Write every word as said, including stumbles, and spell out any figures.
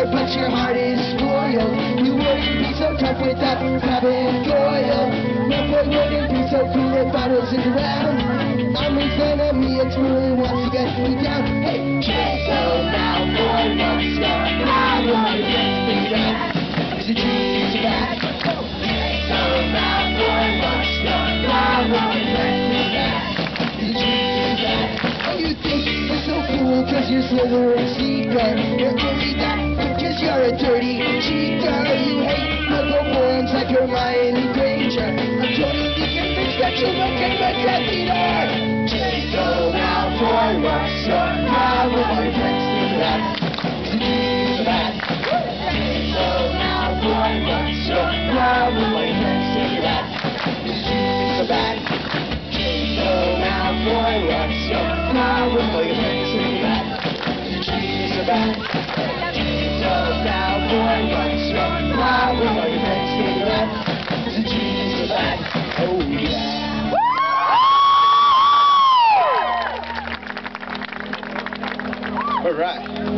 smart, but your heart is spoiled. You wouldn't be so tough without having oil. My boy wouldn't be so cool if I wasn't around. I'm in front of me, it's really wants to get me down. Hey, so now boy, what's your problem? Is it true, is it bad? So now boy, what's your problem? Is it true, is it bad? Oh, you think you're so cool cause you're Slytherin secret. You're only that cause you're a dirty cheater. You hate local forums like Hermione Granger. I'm totally convinced that you'll look at my Death Eater. So now boy, what's your problem? All your friends think that. Is it true, is it bad? So now boy, what's your problem? All your friends think that. Is it true, is it bad? So now boy, what's your problem? All your friends think that. Is it true, is it bad? So now boy, what's your problem? All your friends think that. Is it true, is it bad? Oh yeah. All right.